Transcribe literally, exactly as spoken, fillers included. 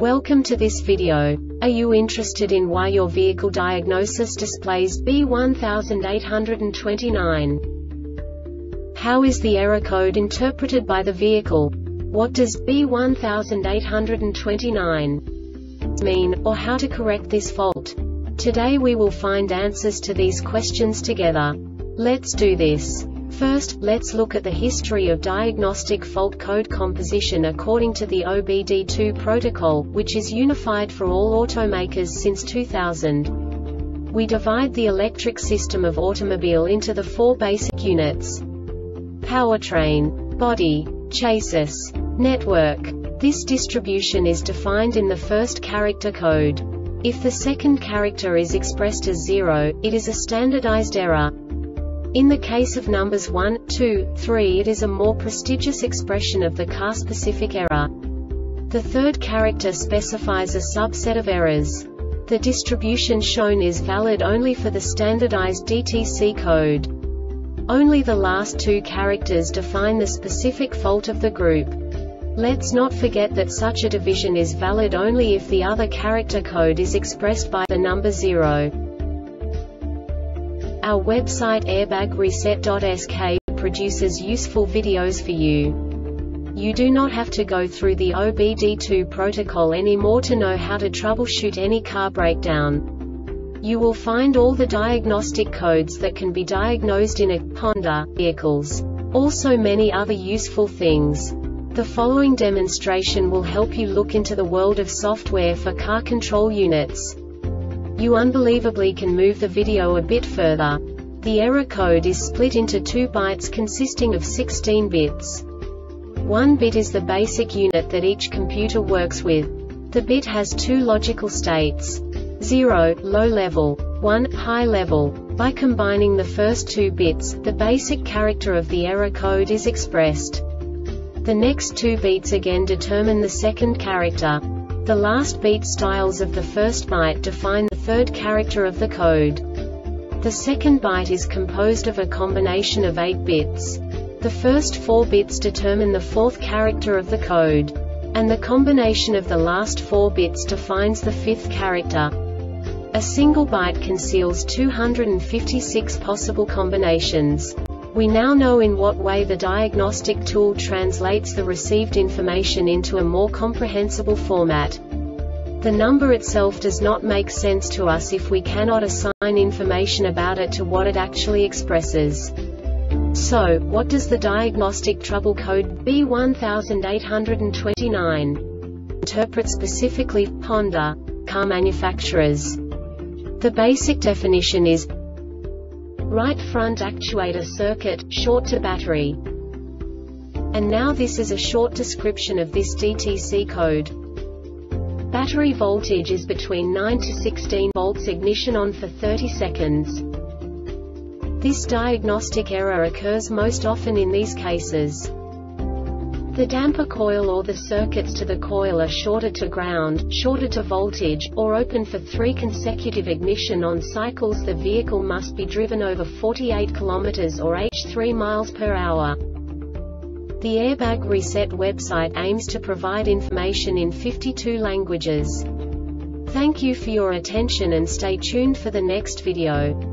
Welcome to this video. Are you interested in why your vehicle diagnosis displays B one eight two nine? How is the error code interpreted by the vehicle? What does B one eight two nine mean, or how to correct this fault? Today we will find answers to these questions together. Let's do this. First, let's look at the history of diagnostic fault code composition according to the O B D two protocol, which is unified for all automakers since two thousand. We divide the electric system of automobile into the four basic units: powertrain, body, chassis, network. This distribution is defined in the first character code. If the second character is expressed as zero, it is a standardized error. In the case of numbers one, two, three, it is a more prestigious expression of the car-specific error. The third character specifies a subset of errors. The distribution shown is valid only for the standardized D T C code. Only the last two characters define the specific fault of the group. Let's not forget that such a division is valid only if the other character code is expressed by the number zero. Our website airbag reset dot S K produces useful videos for you. You do not have to go through the O B D two protocol anymore to know how to troubleshoot any car breakdown. You will find all the diagnostic codes that can be diagnosed in a Honda vehicles. Also many other useful things. The following demonstration will help you look into the world of software for car control units. You unbelievably can move the video a bit further. The error code is split into two bytes consisting of sixteen bits. One bit is the basic unit that each computer works with. The bit has two logical states: zero, low level, one, high level. By combining the first two bits, the basic character of the error code is expressed. The next two bits again determine the second character. The last beat styles of the first byte define the third character of the code. The second byte is composed of a combination of eight bits. The first four bits determine the fourth character of the code. And the combination of the last four bits defines the fifth character. A single byte conceals two hundred fifty-six possible combinations. We now know in what way the diagnostic tool translates the received information into a more comprehensible format. The number itself does not make sense to us if we cannot assign information about it to what it actually expresses. So, what does the diagnostic trouble code B one eight two nine interpret specifically for Honda car manufacturers? The basic definition is right front actuator circuit, short to battery. And now this is a short description of this D T C code. Battery voltage is between nine to sixteen volts. Ignition on for thirty seconds. This diagnostic error occurs most often in these cases. The damper coil or the circuits to the coil are shorted to ground, shorted to voltage, or open for three consecutive ignition on cycles. The vehicle must be driven over forty-eight kilometers or three miles per hour. The Airbag Reset website aims to provide information in fifty-two languages. Thank you for your attention and stay tuned for the next video.